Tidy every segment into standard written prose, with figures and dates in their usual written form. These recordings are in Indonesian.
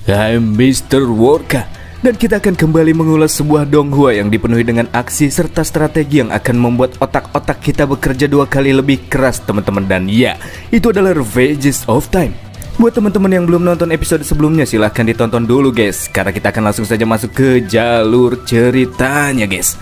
I'm Mr. Worka, dan kita akan kembali mengulas sebuah donghua yang dipenuhi dengan aksi serta strategi yang akan membuat otak-otak kita bekerja 2 kali lebih keras teman-teman. Dan ya, itu adalah Revenges of Time. Buat teman-teman yang belum nonton episode sebelumnya, silahkan ditonton dulu guys, karena kita akan langsung saja masuk ke jalur ceritanya guys.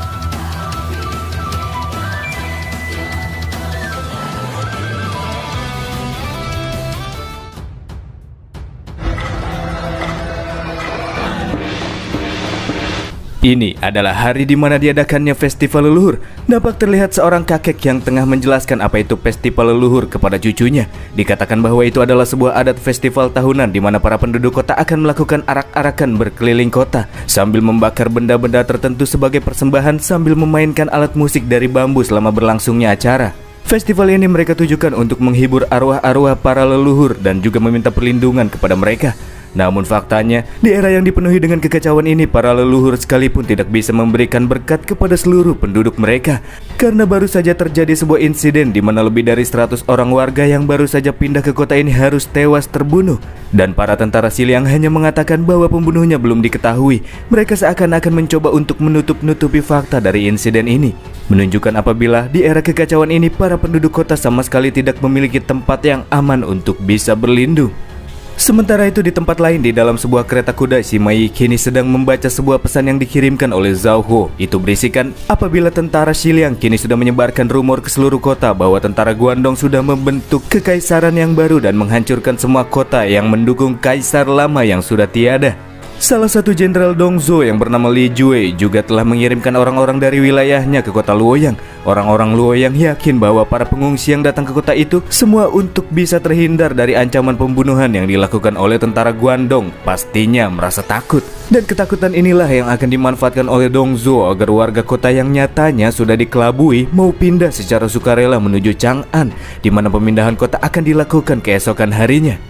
Ini adalah hari di mana diadakannya festival leluhur. Dapat terlihat seorang kakek yang tengah menjelaskan apa itu festival leluhur kepada cucunya. Dikatakan bahwa itu adalah sebuah adat festival tahunan di mana para penduduk kota akan melakukan arak-arakan berkeliling kota sambil membakar benda-benda tertentu sebagai persembahan sambil memainkan alat musik dari bambu selama berlangsungnya acara. Festival ini mereka tujukan untuk menghibur arwah-arwah para leluhur dan juga meminta perlindungan kepada mereka. Namun faktanya, di era yang dipenuhi dengan kekacauan ini, para leluhur sekalipun tidak bisa memberikan berkat kepada seluruh penduduk mereka. Karena baru saja terjadi sebuah insiden di mana lebih dari 100 orang warga yang baru saja pindah ke kota ini harus tewas terbunuh. Dan para tentara Xiliang hanya mengatakan bahwa pembunuhnya belum diketahui. Mereka seakan-akan mencoba untuk menutup-nutupi fakta dari insiden ini, menunjukkan apabila di era kekacauan ini para penduduk kota sama sekali tidak memiliki tempat yang aman untuk bisa berlindung. Sementara itu di tempat lain di dalam sebuah kereta kuda, si Mei kini sedang membaca sebuah pesan yang dikirimkan oleh Zhao Ho. Itu berisikan apabila tentara Xiliang kini sudah menyebarkan rumor ke seluruh kota bahwa tentara Guandong sudah membentuk kekaisaran yang baru dan menghancurkan semua kota yang mendukung kaisar lama yang sudah tiada. Salah satu jenderal Dongzhou yang bernama Li Jue juga telah mengirimkan orang-orang dari wilayahnya ke kota Luoyang. Orang-orang Luoyang yakin bahwa para pengungsi yang datang ke kota itu semua untuk bisa terhindar dari ancaman pembunuhan yang dilakukan oleh tentara Guandong. Pastinya merasa takut. Dan ketakutan inilah yang akan dimanfaatkan oleh Dongzhou agar warga kota yang nyatanya sudah dikelabui mau pindah secara sukarela menuju Chang'an, di mana pemindahan kota akan dilakukan keesokan harinya.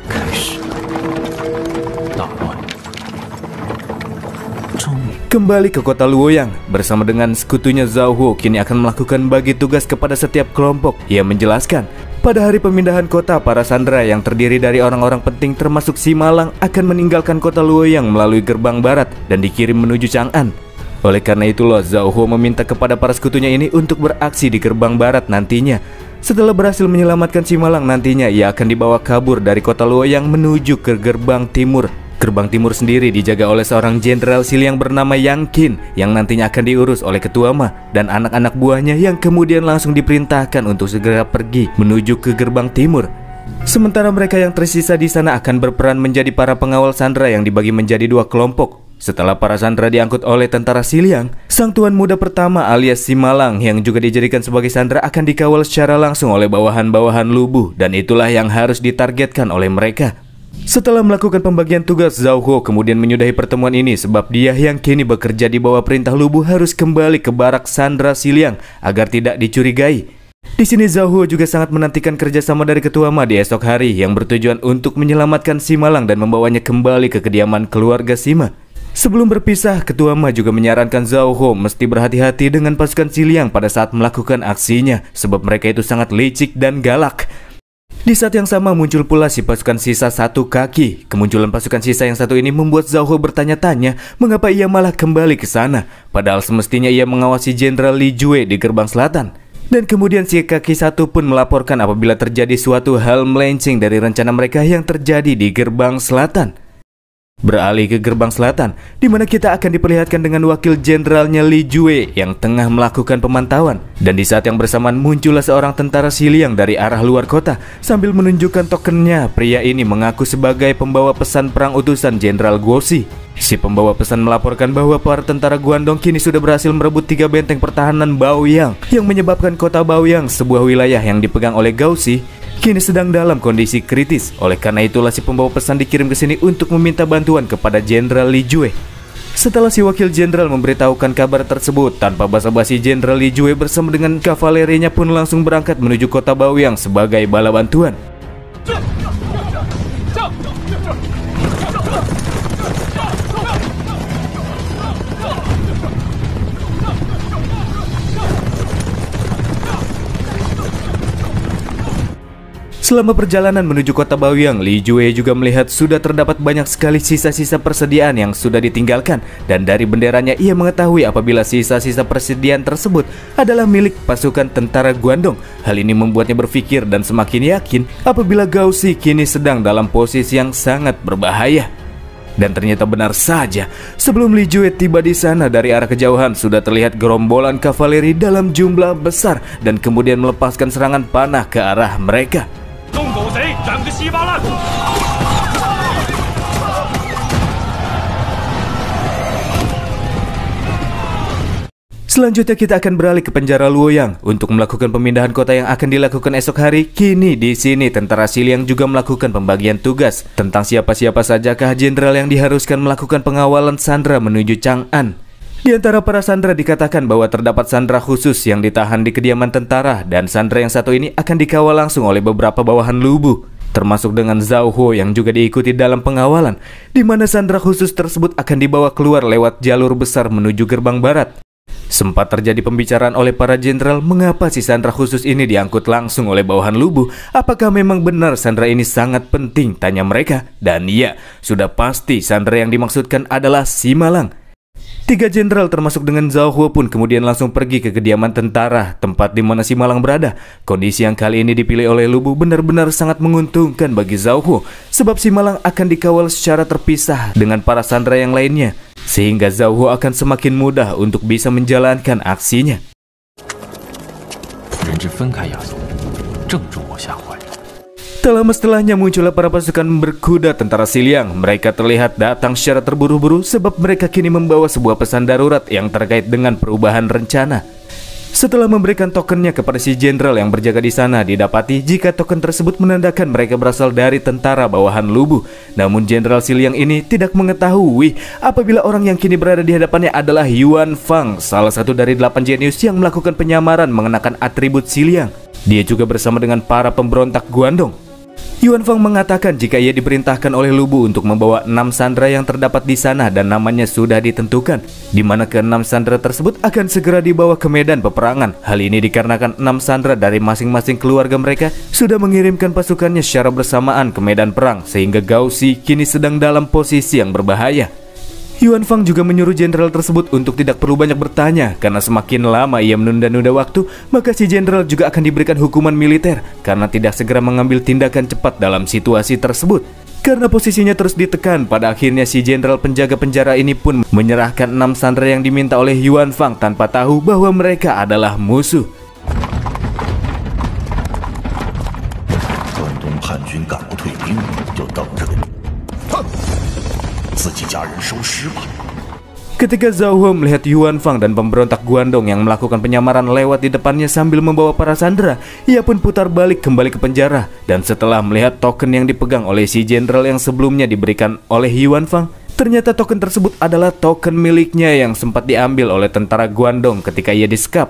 Kembali ke kota Luoyang, bersama dengan sekutunya Zhao Ho kini akan melakukan bagi tugas kepada setiap kelompok. Ia menjelaskan, pada hari pemindahan kota, para sandera yang terdiri dari orang-orang penting termasuk Si Malang akan meninggalkan kota Luoyang melalui gerbang barat dan dikirim menuju Chang'an. Oleh karena itulah Zhao Ho meminta kepada para sekutunya ini untuk beraksi di gerbang barat nantinya. Setelah berhasil menyelamatkan Si Malang, nantinya ia akan dibawa kabur dari kota Luoyang menuju ke gerbang timur. Gerbang timur sendiri dijaga oleh seorang jenderal Xiliang bernama Yang Qin yang nantinya akan diurus oleh Ketua Ma dan anak-anak buahnya yang kemudian langsung diperintahkan untuk segera pergi menuju ke gerbang timur. Sementara mereka yang tersisa di sana akan berperan menjadi para pengawal sandera yang dibagi menjadi 2 kelompok. Setelah para sandera diangkut oleh tentara Xiliang, sang tuan muda pertama alias Si Malang yang juga dijadikan sebagai sandera akan dikawal secara langsung oleh bawahan-bawahan lubuh, dan itulah yang harus ditargetkan oleh mereka. Setelah melakukan pembagian tugas, Zhao Ho kemudian menyudahi pertemuan ini sebab dia yang kini bekerja di bawah perintah lubuh harus kembali ke barak sandera Xiliang agar tidak dicurigai. Di sini Zhao Ho juga sangat menantikan kerjasama dari Ketua Ma di esok hari yang bertujuan untuk menyelamatkan Si Malang dan membawanya kembali ke kediaman keluarga Sima. Sebelum berpisah, Ketua Ma juga menyarankan Zhao Ho mesti berhati-hati dengan pasukan Xiliang pada saat melakukan aksinya sebab mereka itu sangat licik dan galak. Di saat yang sama muncul pula si pasukan sisa 1 kaki. Kemunculan pasukan sisa yang satu ini membuat Zhao Ho bertanya-tanya mengapa ia malah kembali ke sana, padahal semestinya ia mengawasi Jenderal Li Jue di gerbang selatan. Dan kemudian si kaki satu pun melaporkan apabila terjadi suatu hal melenceng dari rencana mereka yang terjadi di gerbang selatan. Beralih ke gerbang selatan, di mana kita akan diperlihatkan dengan wakil jenderalnya Li Jue yang tengah melakukan pemantauan. Dan di saat yang bersamaan muncullah seorang tentara Xiliang dari arah luar kota. Sambil menunjukkan tokennya, pria ini mengaku sebagai pembawa pesan perang utusan Jenderal Guoxi. Si pembawa pesan melaporkan bahwa para tentara Guandong kini sudah berhasil merebut 3 benteng pertahanan Baoyang, yang menyebabkan kota Baoyang, sebuah wilayah yang dipegang oleh Guoxi, kini sedang dalam kondisi kritis. Oleh karena itulah si pembawa pesan dikirim ke sini untuk meminta bantuan kepada Jenderal Li Jue. Setelah si wakil jenderal memberitahukan kabar tersebut, tanpa basa-basi Jenderal Li Jue bersama dengan kavalerinya pun langsung berangkat menuju kota Baoyang sebagai bala bantuan. Selama perjalanan menuju kota Baoyang, Li Jue juga melihat sudah terdapat banyak sekali sisa-sisa persediaan yang sudah ditinggalkan, dan dari benderanya ia mengetahui apabila sisa-sisa persediaan tersebut adalah milik pasukan tentara Guandong. Hal ini membuatnya berpikir dan semakin yakin apabila Gao Xi kini sedang dalam posisi yang sangat berbahaya. Dan ternyata benar saja, sebelum Li Jue tiba di sana, dari arah kejauhan sudah terlihat gerombolan kavaleri dalam jumlah besar dan kemudian melepaskan serangan panah ke arah mereka. Selanjutnya kita akan beralih ke penjara Luoyang untuk melakukan pemindahan kota yang akan dilakukan esok hari. Kini di sini tentara Xiliang juga melakukan pembagian tugas tentang siapa-siapa sajakah jenderal yang diharuskan melakukan pengawalan sandera menuju Chang'an. Di antara para sandera dikatakan bahwa terdapat sandera khusus yang ditahan di kediaman tentara, dan sandera yang satu ini akan dikawal langsung oleh beberapa bawahan Lubu, termasuk dengan Zhao Huo yang juga diikuti dalam pengawalan, di mana sandera khusus tersebut akan dibawa keluar lewat jalur besar menuju gerbang barat. Sempat terjadi pembicaraan oleh para jenderal mengapa si sandera khusus ini diangkut langsung oleh bawahan Lubu. Apakah memang benar sandera ini sangat penting, tanya mereka. Dan iya, sudah pasti sandera yang dimaksudkan adalah Simalang. 3 jenderal termasuk dengan Zhao Huo pun kemudian langsung pergi ke kediaman tentara, tempat di mana Simalang berada. Kondisi yang kali ini dipilih oleh Lubu benar-benar sangat menguntungkan bagi Zhao Huo, sebab Simalang akan dikawal secara terpisah dengan para sandera yang lainnya, sehingga Zhao Huo akan semakin mudah untuk bisa menjalankan aksinya. Tak lama setelahnya muncullah para pasukan berkuda tentara Xiliang. Mereka terlihat datang secara terburu-buru sebab mereka kini membawa sebuah pesan darurat yang terkait dengan perubahan rencana. Setelah memberikan tokennya kepada si jenderal yang berjaga di sana, didapati jika token tersebut menandakan mereka berasal dari tentara bawahan Lubu. Namun jenderal Xiliang ini tidak mengetahui apabila orang yang kini berada di hadapannya adalah Yuan Fang, salah satu dari 8 jenius yang melakukan penyamaran mengenakan atribut Xiliang. Dia juga bersama dengan para pemberontak Guandong. Yuan Fang mengatakan jika ia diperintahkan oleh Lubu untuk membawa 6 sandera yang terdapat di sana dan namanya sudah ditentukan, di mana ke-6 sandera tersebut akan segera dibawa ke medan peperangan. Hal ini dikarenakan 6 sandera dari masing-masing keluarga mereka sudah mengirimkan pasukannya secara bersamaan ke medan perang, sehingga Gao Xi kini sedang dalam posisi yang berbahaya. Yuan Fang juga menyuruh jenderal tersebut untuk tidak perlu banyak bertanya, karena semakin lama ia menunda-nunda waktu, maka si jenderal juga akan diberikan hukuman militer karena tidak segera mengambil tindakan cepat dalam situasi tersebut. Karena posisinya terus ditekan, pada akhirnya si jenderal penjaga penjara ini pun menyerahkan 6 sandera yang diminta oleh Yuan Fang tanpa tahu bahwa mereka adalah musuh. Ketika Zhao Huo melihat Yuan Fang dan pemberontak Guandong yang melakukan penyamaran lewat di depannya sambil membawa para sandera, ia pun putar balik kembali ke penjara. Dan setelah melihat token yang dipegang oleh si jenderal yang sebelumnya diberikan oleh Yuan Fang, ternyata token tersebut adalah token miliknya yang sempat diambil oleh tentara Guandong ketika ia disekap.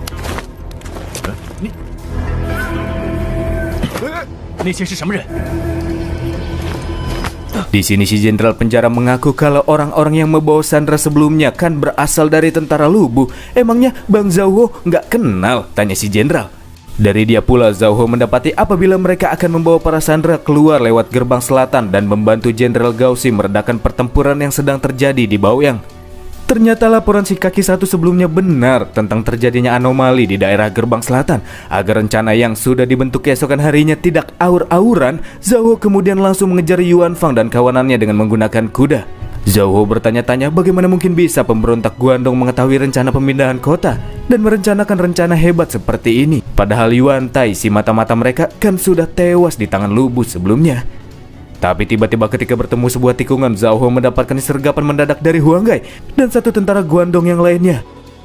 Di sini si jenderal penjara mengaku kalau orang-orang yang membawa sandera sebelumnya kan berasal dari tentara Lubu. Emangnya Bang Zhao Huo nggak kenal? Tanya si jenderal. Dari dia pula Zhao Huo mendapati apabila mereka akan membawa para sandera keluar lewat gerbang selatan dan membantu Jenderal Gao Xi meredakan pertempuran yang sedang terjadi di Baoyang. Ternyata laporan si kaki satu sebelumnya benar tentang terjadinya anomali di daerah gerbang selatan. Agar rencana yang sudah dibentuk keesokan harinya tidak aur-auran, Zhao Huo kemudian langsung mengejar Yuan Fang dan kawanannya dengan menggunakan kuda. Zhao Huo bertanya-tanya bagaimana mungkin bisa pemberontak Guandong mengetahui rencana pemindahan kota dan merencanakan rencana hebat seperti ini. Padahal Yuan Tai, si mata-mata mereka, kan sudah tewas di tangan Lubu sebelumnya. Tapi tiba-tiba ketika bertemu sebuah tikungan, Zhao Huo mendapatkan sergapan mendadak dari Huang Gai dan satu tentara Guandong yang lainnya.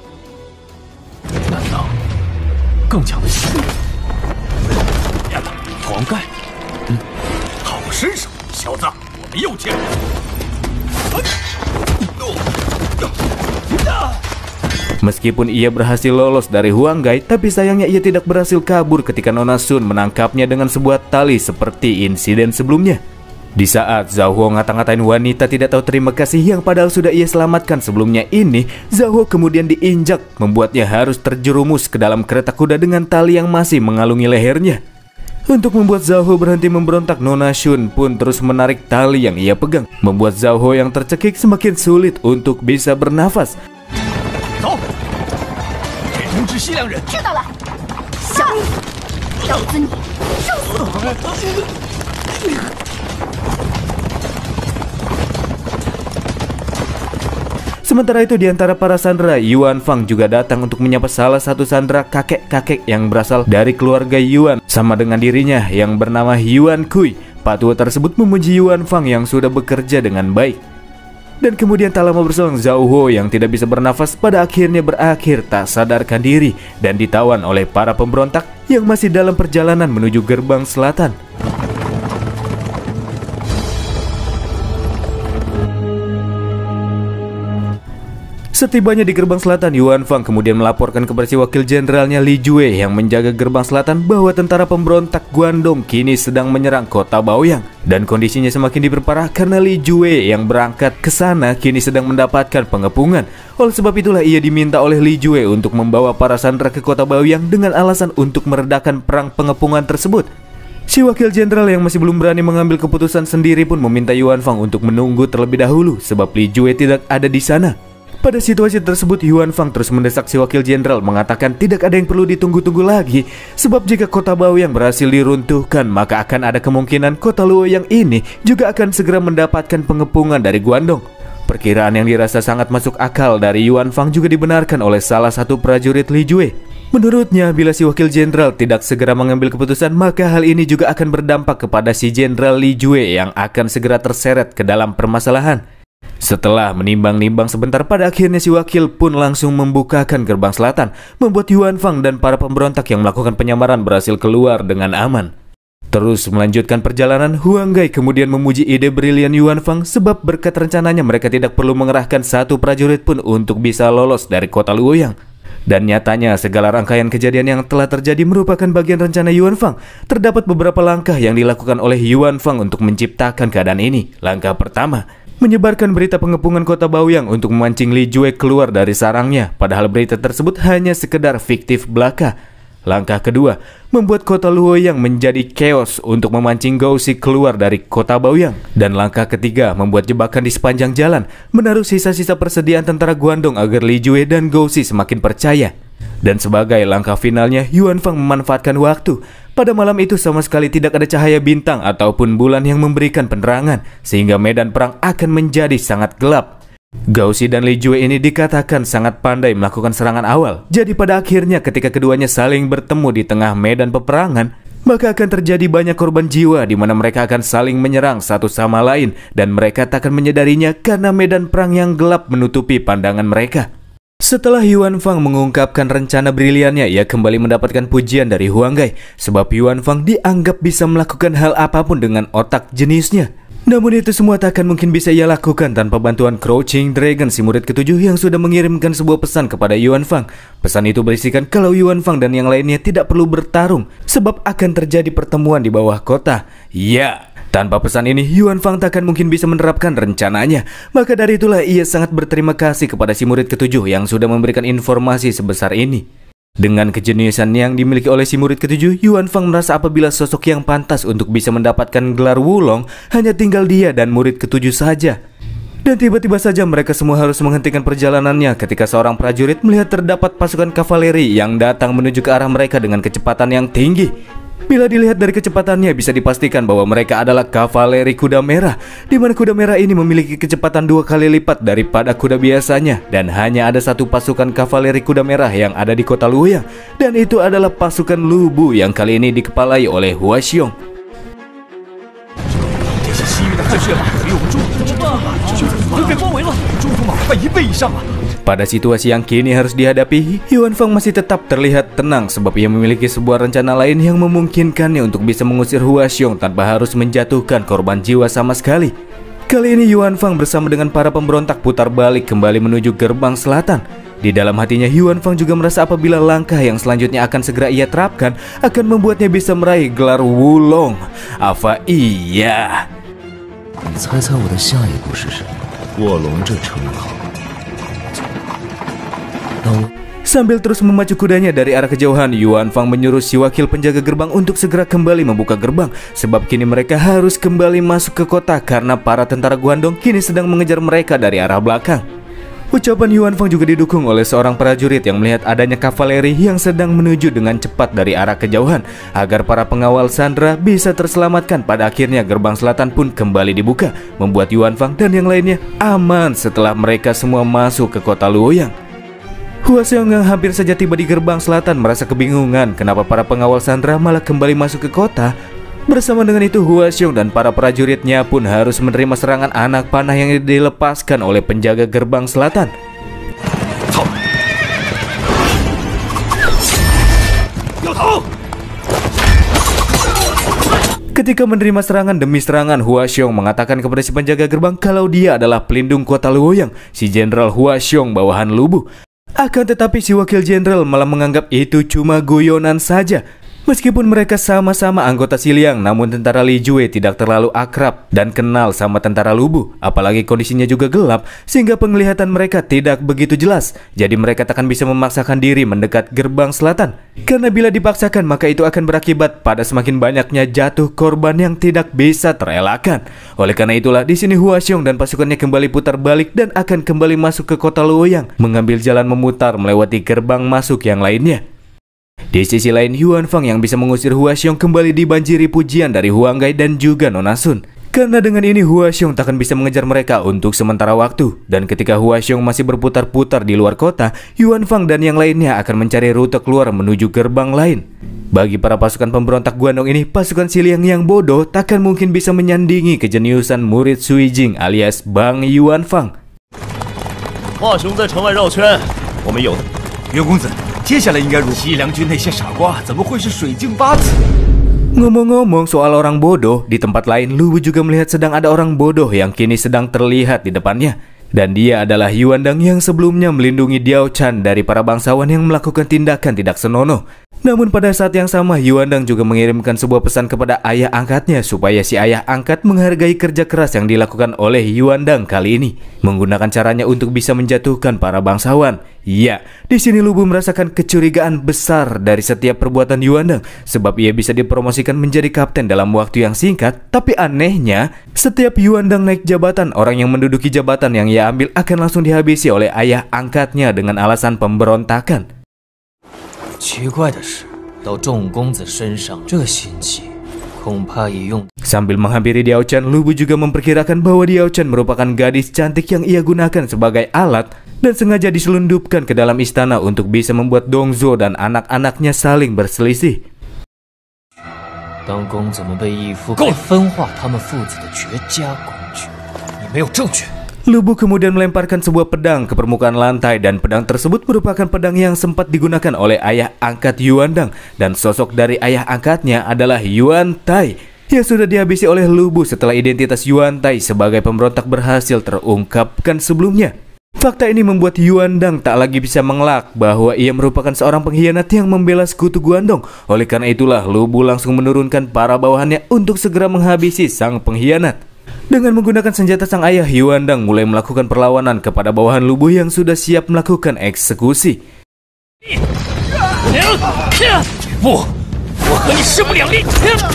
Meskipun ia berhasil lolos dari Huang Gai, tapi sayangnya ia tidak berhasil kabur ketika Nona Sun menangkapnya dengan sebuah tali seperti insiden sebelumnya. Di saat Zhao Huo ngata-ngatain wanita tidak tahu terima kasih yang padahal sudah ia selamatkan sebelumnya ini, Zhao Huo kemudian diinjak, membuatnya harus terjerumus ke dalam kereta kuda dengan tali yang masih mengalungi lehernya. Untuk membuat Zhao Ho berhenti memberontak, Nona Shun pun terus menarik tali yang ia pegang, membuat Zhao Ho yang tercekik semakin sulit untuk bisa bernafas. Sementara itu di antara para sandera, Yuan Fang juga datang untuk menyapa salah satu sandera kakek-kakek yang berasal dari keluarga Yuan sama dengan dirinya yang bernama Yuan Kui. Pak tua tersebut memuji Yuan Fang yang sudah bekerja dengan baik. Dan kemudian tak lama berselang, Zhao Ho yang tidak bisa bernafas pada akhirnya berakhir tak sadarkan diri dan ditawan oleh para pemberontak yang masih dalam perjalanan menuju gerbang selatan. Setibanya di gerbang selatan, Yuan Fang kemudian melaporkan kepada si wakil jenderalnya Li Jue yang menjaga gerbang selatan bahwa tentara pemberontak Guandong kini sedang menyerang kota Baoyang. Dan kondisinya semakin diperparah karena Li Jue yang berangkat ke sana kini sedang mendapatkan pengepungan. Oleh sebab itulah ia diminta oleh Li Jue untuk membawa para sandera ke kota Baoyang dengan alasan untuk meredakan perang pengepungan tersebut. Si wakil jenderal yang masih belum berani mengambil keputusan sendiri pun meminta Yuan Fang untuk menunggu terlebih dahulu sebab Li Jue tidak ada di sana. Pada situasi tersebut, Yuan Fang terus mendesak si wakil jenderal mengatakan tidak ada yang perlu ditunggu-tunggu lagi, sebab jika kota Baoyang berhasil diruntuhkan maka akan ada kemungkinan kota Luoyang ini juga akan segera mendapatkan pengepungan dari Guandong. Perkiraan yang dirasa sangat masuk akal dari Yuan Fang juga dibenarkan oleh salah satu prajurit Li Jue. Menurutnya, bila si wakil jenderal tidak segera mengambil keputusan, maka hal ini juga akan berdampak kepada si jenderal Li Jue yang akan segera terseret ke dalam permasalahan. Setelah menimbang-nimbang sebentar, pada akhirnya si wakil pun langsung membukakan gerbang selatan, membuat Yuan Fang dan para pemberontak yang melakukan penyamaran berhasil keluar dengan aman. Terus melanjutkan perjalanan, Huang Gai kemudian memuji ide brilian Yuan Fang sebab berkat rencananya mereka tidak perlu mengerahkan satu prajurit pun untuk bisa lolos dari kota Luoyang. Dan nyatanya segala rangkaian kejadian yang telah terjadi merupakan bagian rencana Yuan Fang. Terdapat beberapa langkah yang dilakukan oleh Yuan Fang untuk menciptakan keadaan ini. Langkah pertama, menyebarkan berita pengepungan kota Baoyang untuk memancing Li Jue keluar dari sarangnya, padahal berita tersebut hanya sekedar fiktif belaka. Langkah kedua, membuat kota Luoyang menjadi chaos untuk memancing Gouxi keluar dari kota Baoyang. Dan langkah ketiga, membuat jebakan di sepanjang jalan, menaruh sisa-sisa persediaan tentara Guandong agar Li Jue dan Gouxi semakin percaya. Dan sebagai langkah finalnya, Yuan Fang memanfaatkan waktu. Pada malam itu sama sekali tidak ada cahaya bintang ataupun bulan yang memberikan penerangan, sehingga medan perang akan menjadi sangat gelap. Gouxi dan Li Jue ini dikatakan sangat pandai melakukan serangan awal. Jadi pada akhirnya ketika keduanya saling bertemu di tengah medan peperangan, maka akan terjadi banyak korban jiwa di mana mereka akan saling menyerang satu sama lain dan mereka tak akan menyadarinya karena medan perang yang gelap menutupi pandangan mereka. Setelah Yuan Fang mengungkapkan rencana briliannya, ia kembali mendapatkan pujian dari Huang Gai sebab Yuan Fang dianggap bisa melakukan hal apapun dengan otak jenisnya. Namun itu semua tak akan mungkin bisa ia lakukan tanpa bantuan Crouching Dragon, si murid ketujuh yang sudah mengirimkan sebuah pesan kepada Yuan Fang. Pesan itu berisikan kalau Yuan Fang dan yang lainnya tidak perlu bertarung sebab akan terjadi pertemuan di bawah kota. Ya, tanpa pesan ini Yuan Fang tak akan mungkin bisa menerapkan rencananya. Maka dari itulah ia sangat berterima kasih kepada si murid ketujuh yang sudah memberikan informasi sebesar ini. Dengan kejeniusan yang dimiliki oleh si murid ketujuh, Yuan Fang merasa apabila sosok yang pantas untuk bisa mendapatkan gelar Wulong hanya tinggal dia dan murid ketujuh saja. Dan tiba-tiba saja mereka semua harus menghentikan perjalanannya ketika seorang prajurit melihat terdapat pasukan kavaleri yang datang menuju ke arah mereka dengan kecepatan yang tinggi. Bila dilihat dari kecepatannya bisa dipastikan bahwa mereka adalah kavaleri kuda merah, di mana kuda merah ini memiliki kecepatan 2 kali lipat daripada kuda biasanya. Dan hanya ada satu pasukan kavaleri kuda merah yang ada di kota Luoyang, dan itu adalah pasukan Lu Bu yang kali ini dikepalai oleh Hua Xiong. Pada situasi yang kini harus dihadapi, Yuan Fang masih tetap terlihat tenang sebab ia memiliki sebuah rencana lain yang memungkinkannya untuk bisa mengusir Hua Xiong tanpa harus menjatuhkan korban jiwa sama sekali. Kali ini Yuan Fang bersama dengan para pemberontak putar balik kembali menuju gerbang selatan. Di dalam hatinya Yuan Fang juga merasa apabila langkah yang selanjutnya akan segera ia terapkan akan membuatnya bisa meraih gelar Wulong. Apa iya? 你猜猜我的下一步是什么？卧龙这称号。 Sambil terus memacu kudanya dari arah kejauhan, Yuan Fang menyuruh si wakil penjaga gerbang untuk segera kembali membuka gerbang, sebab kini mereka harus kembali masuk ke kota karena para tentara Guandong kini sedang mengejar mereka dari arah belakang. Ucapan Yuan Fang juga didukung oleh seorang prajurit yang melihat adanya kavaleri yang sedang menuju dengan cepat dari arah kejauhan agar para pengawal Sandra bisa terselamatkan. Pada akhirnya gerbang selatan pun kembali dibuka, membuat Yuan Fang dan yang lainnya aman setelah mereka semua masuk ke kota Luoyang. Hua Xiong yang hampir saja tiba di gerbang selatan merasa kebingungan kenapa para pengawal Sandra malah kembali masuk ke kota. Bersama dengan itu, Hua Xiong dan para prajuritnya pun harus menerima serangan anak panah yang dilepaskan oleh penjaga gerbang selatan. Ketika menerima serangan demi serangan, Hua Xiong mengatakan kepada si penjaga gerbang kalau dia adalah pelindung kota Luoyang, si Jenderal Hua Xiong bawahan Lubu. Akan tetapi si wakil jenderal malah menganggap itu cuma guyonan saja. Meskipun mereka sama-sama anggota Xiliang, namun tentara Li Jue tidak terlalu akrab dan kenal sama tentara Lubu. Apalagi kondisinya juga gelap, sehingga penglihatan mereka tidak begitu jelas. Jadi mereka takkan bisa memaksakan diri mendekat gerbang selatan. Karena bila dipaksakan, maka itu akan berakibat pada semakin banyaknya jatuh korban yang tidak bisa terelakkan. Oleh karena itulah, di sini Hua Xiong dan pasukannya kembali putar balik dan akan kembali masuk ke kota Luoyang, mengambil jalan memutar melewati gerbang masuk yang lainnya. Di sisi lain, Yuan Fang yang bisa mengusir Hua Xiong kembali dibanjiri pujian dari Huang Gai dan juga Nona Sun. Karena dengan ini Hua Xiong takkan bisa mengejar mereka untuk sementara waktu. Dan ketika Hua Xiong masih berputar-putar di luar kota, Yuan Fang dan yang lainnya akan mencari rute keluar menuju gerbang lain. Bagi para pasukan pemberontak Guandong ini, pasukan Xiliang yang bodoh takkan mungkin bisa menyandingi kejeniusan murid Sui Jing alias Bang Yuan Fang. Hua Xiong在城外绕圈，我们有。 袁公子，接下来应该如何？西凉军那些傻瓜怎么会是水镜八子？ Ngomong-ngomong soal orang bodoh, di tempat lain Lubu juga melihat sedang ada orang bodoh yang kini sedang terlihat di depannya. Dan dia adalah Yuandang yang sebelumnya melindungi Diao Chan dari para bangsawan yang melakukan tindakan tidak senonoh. Namun pada saat yang sama, Yuandang juga mengirimkan sebuah pesan kepada ayah angkatnya supaya si ayah angkat menghargai kerja keras yang dilakukan oleh Yuandang kali ini, menggunakan caranya untuk bisa menjatuhkan para bangsawan. Ya, di sini Lubu merasakan kecurigaan besar dari setiap perbuatan Yuandang, sebab ia bisa dipromosikan menjadi kapten dalam waktu yang singkat. Tapi anehnya, setiap Yuandang naik jabatan, orang yang menduduki jabatan yang ia ambil akan langsung dihabisi oleh ayah angkatnya dengan alasan pemberontakan. 奇怪的是，到众公子身上，这个心机恐怕也用。 Sambil menghampiri Diao Chan, Lubu juga memperkirakan bahwa Diao Chan merupakan gadis cantik yang ia gunakan sebagai alat dan sengaja diselundupkan ke dalam istana untuk bisa membuat Dongzhou dan anak-anaknya saling berselisih. 当公子们被义父给分化他们父子的绝佳工具，你没有证据。 Lubu kemudian melemparkan sebuah pedang ke permukaan lantai dan pedang tersebut merupakan pedang yang sempat digunakan oleh ayah angkat Yuandang, dan sosok dari ayah angkatnya adalah Yuan Tai yang sudah dihabisi oleh Lubu setelah identitas Yuan Tai sebagai pemberontak berhasil terungkapkan sebelumnya. Fakta ini membuat Yuandang tak lagi bisa mengelak bahwa ia merupakan seorang pengkhianat yang membela sekutu Guandong. Oleh karena itulah Lubu langsung menurunkan para bawahannya untuk segera menghabisi sang pengkhianat. Dengan menggunakan senjata sang ayah, Yuandang mulai melakukan perlawanan kepada bawahan Lubu yang sudah siap melakukan eksekusi. 不，我和你势不两立。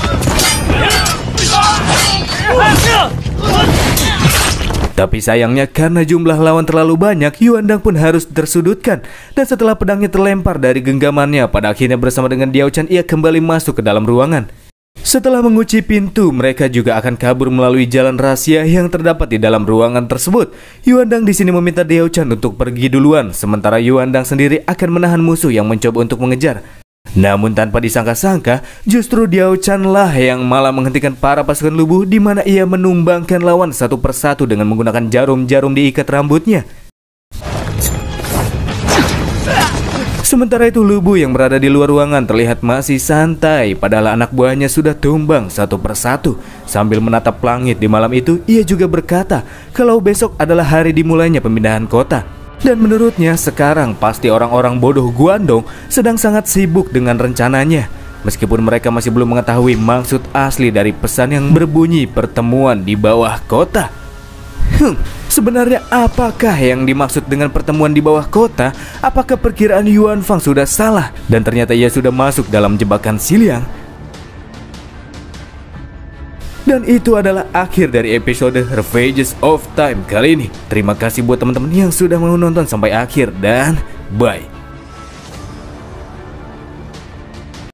Tapi sayangnya karena jumlah lawan terlalu banyak, Yuandang pun harus tersudutkan. Dan setelah pedangnya terlempar dari genggamannya, pada akhirnya bersama dengan Diao Chan ia kembali masuk ke dalam ruangan. Setelah mengunci pintu, mereka juga akan kabur melalui jalan rahasia yang terdapat di dalam ruangan tersebut. Yuandang di sini meminta Diao Chan untuk pergi duluan, sementara Yuandang sendiri akan menahan musuh yang mencoba untuk mengejar. Namun tanpa disangka-sangka, justru Diao Chan lah yang malah menghentikan para pasukan Lubu, di mana ia menumbangkan lawan satu persatu dengan menggunakan jarum-jarum diikat rambutnya. Sementara itu Lubu yang berada di luar ruangan terlihat masih santai, padahal anak buahnya sudah tumbang satu persatu. Sambil menatap langit di malam itu, ia juga berkata kalau besok adalah hari dimulainya pemindahan kota. Dan menurutnya sekarang pasti orang-orang bodoh Guandong sedang sangat sibuk dengan rencananya, meskipun mereka masih belum mengetahui maksud asli dari pesan yang berbunyi pertemuan di bawah kota. Sebenarnya apakah yang dimaksud dengan pertemuan di bawah kota? Apakah perkiraan Yuan Fang sudah salah dan ternyata ia sudah masuk dalam jebakan Si Liang? Dan itu adalah akhir dari episode Ravages of Time kali ini. Terima kasih buat teman-teman yang sudah mau nonton sampai akhir dan bye.